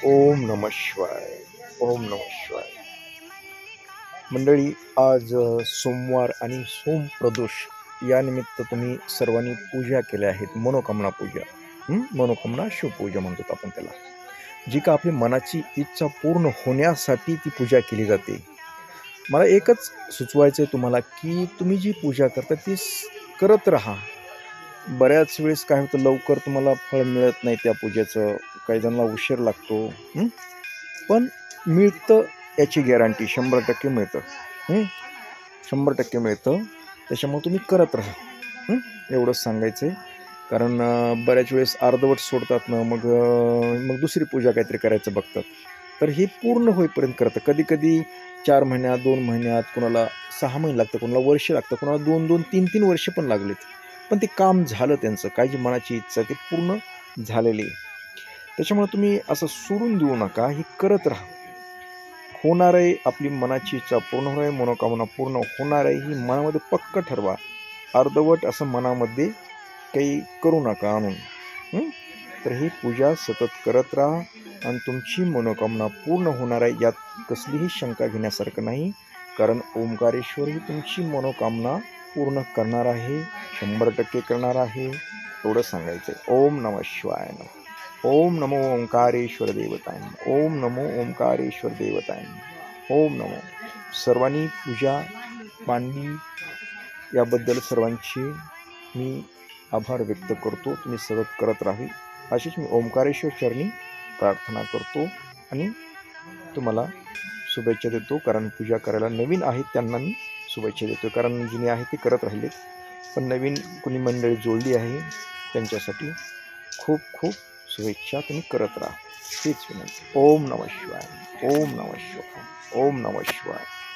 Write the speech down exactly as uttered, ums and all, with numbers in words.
ओम नमः शिवाय. ओम नमः शिवाय. मंडळी, आज अ, सोमवार आणि सोम प्रदोष या निमित्त तुम्ही सर्वांनी पूजा केल्या आहेत. मनोकामना पूजा. हं? मनोकामना शिवपूजा म्हणतो आपण त्याला. जी का आपली मनाची इच्छा पूर्ण होण्यासाठी ती पूजा केली जाते. मला एकच सुचवायचं आहे तुम्हाला, की तुम्ही जी पूजा करता ती स करत राहा. बऱ्याच वेळेस काय होतं, लवकर तुम्हाला फळ मिळत नाही त्या पूजेचं. काही जणांना उशीर लागतो. हं? पण मिळतं याची गॅरंटी शंभर टक्के मिळतं. हं? शंभर टक्के मिळतं. त्याच्यामुळे तुम्ही करत राहा. हं? एवढंच सांगायचं आहे. कारण अ, बऱ्याच वेळेस अर्धवट सोडतात ना, मग अ, मग दुसरी पूजा काहीतरी करायचं बघतात. तर हे पूर्ण होईपर्यंत करतं. कधी-कधी चार महिन्यात, दोन महिन्यात, कोणाला सहा महिने लागतं, कोणाला वर्ष लागतं, कोणाला दोन दोन, तीन तीन वर्ष पण लागलीत. पण ते काम झालं त्यांचं. काय जी मनाची इच्छा आहे ती पूर्ण झालेली आहे. त्याच्यामुळे तुम्ही असं सोडून देऊ नका. हे करत राहा. होणार आहे, आपली मनाची इच्छा पूर्ण होणार आहे, मनोकामना पूर्ण होणार आहे, ही मनामध्ये पक्क ठरवा. अर्धवट असं मनामध्ये काही करू नका आणून. हं? तर ही पूजा सतत करत राहा आणि तुमची मनोकामना पूर्ण होणार आहे, यात कसलीही शंका घेण्यासारखं नाही. कारण ओंकारेश्वर ही तुमची मनोकामना पूर्ण करणार आहे, शंभर टक्के करणार आहे. एवढं सांगायचं आहे. ओम नमः शिवाय नमः. ओम नमो ओंकारेश्वर देवताय. ओम नमो ओंकारेश्वर देवताय. ओम नमो. सर्वांनी पूजा मांडली याबद्दल सर्वांची मी आभार व्यक्त करतो. तुम्ही सतत करत राहावे अशीच मी ओंकारेश्वर चरणी प्रार्थना करतो आणि तुम्हाला शुभेच्छा देतो. कारण पूजा करायला नवीन आहेत त्यांना मी शुभेच्छा देतो. कारण जुने आहे ते करत राहिलेत, पण नवीन कुणी मंडळी जोडली आहे त्यांच्यासाठी खूप खूप शुभेच्छा. तुम्ही करत राहा हीच विनंती. ओम नमः शिवाय. ओम नमः शिवाय. ओम नमः शिवाय.